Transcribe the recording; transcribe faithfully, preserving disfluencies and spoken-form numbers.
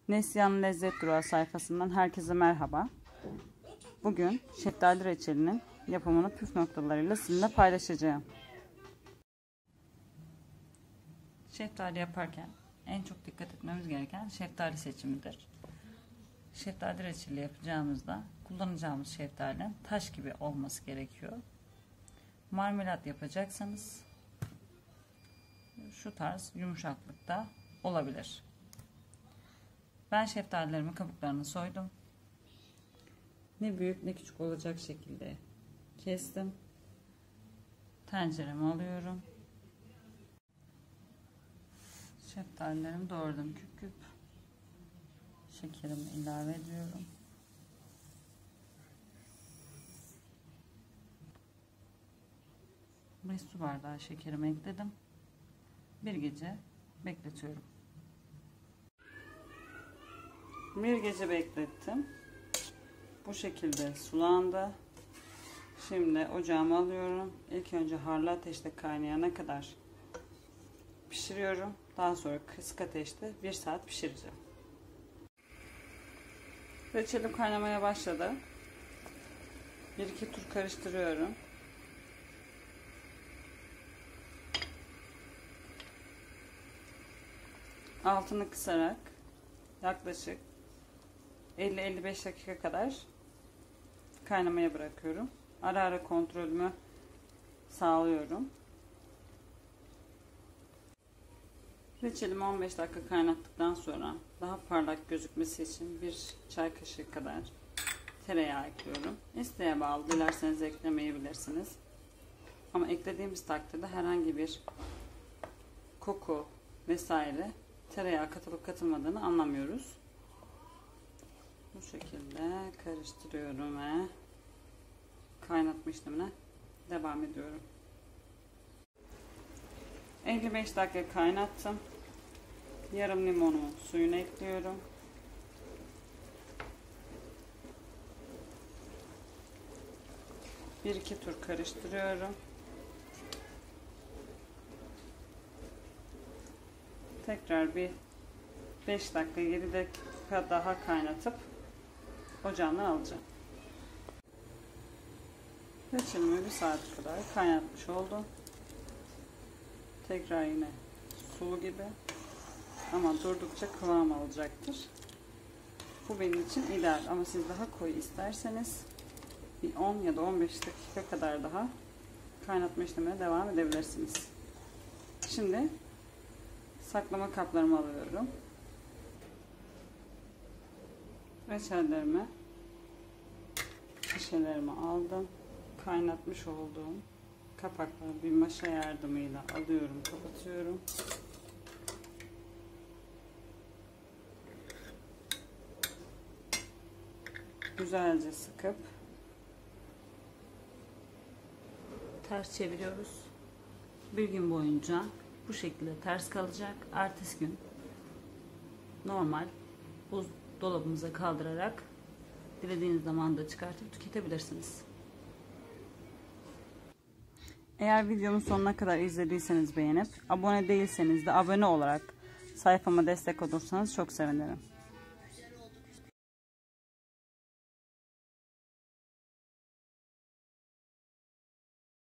Neslihan'ın Lezzet Durağı sayfasından herkese merhaba. Bugün şeftali reçelinin yapımını püf noktalarıyla sizinle paylaşacağım. Şeftali yaparken en çok dikkat etmemiz gereken şeftali seçimidir. Şeftali reçeli yapacağımızda kullanacağımız şeftalinin taş gibi olması gerekiyor. Marmelat yapacaksanız şu tarz yumuşaklıkta olabilir. Ben şeftalilerimin kabuklarını soydum. Ne büyük ne küçük olacak şekilde kestim. Tencereme alıyorum. Şeftalilerimi doğradım küp küp. Şekerimi ilave ediyorum. Bir su bardağı şekerimi ekledim. Bir gece bekletiyorum. Bir gece beklettim. Bu şekilde sulandı. Şimdi ocağıma alıyorum. İlk önce harlı ateşte kaynayana kadar pişiriyorum. Daha sonra kısık ateşte bir saat pişireceğim. Reçelim kaynamaya başladı. Bir iki tur karıştırıyorum. Altını kısarak yaklaşık elli elli beş dakika kadar kaynamaya bırakıyorum. Ara ara kontrolümü sağlıyorum. Reçelimi on beş dakika kaynattıktan sonra daha parlak gözükmesi için bir çay kaşığı kadar tereyağı ekliyorum. İsteğe bağlı, dilerseniz eklemeyebilirsiniz. Ama eklediğimiz takdirde herhangi bir koku vesaire tereyağı katılıp katılmadığını anlamıyoruz. Bu şekilde karıştırıyorum ve kaynatma işlemine devam ediyorum. elli beş dakika kaynattım. Yarım limonumun suyunu ekliyorum. Bir iki tur karıştırıyorum. Tekrar bir beş dakika yedi dakika daha kaynatıp ocağımdan alacağım. Reçelimi bir saat kadar kaynatmış oldum. Tekrar yine sulu gibi ama durdukça kıvam alacaktır. Bu benim için ideal ama siz daha koyu isterseniz bir on ya da on beş dakika kadar daha kaynatma işlemine devam edebilirsiniz. Şimdi saklama kaplarımı alıyorum. Reçellerimi, şişelerimi aldım. Kaynatmış olduğum kapakları bir maşa yardımıyla alıyorum, kapatıyorum. Güzelce sıkıp ters çeviriyoruz. Bir gün boyunca bu şekilde ters kalacak. Ertesi gün normal buzdolabımıza kaldırarak dilediğiniz zaman da çıkartıp tüketebilirsiniz. Eğer videomun sonuna kadar izlediyseniz beğenip abone değilseniz de abone olarak sayfama destek olursanız çok sevinirim.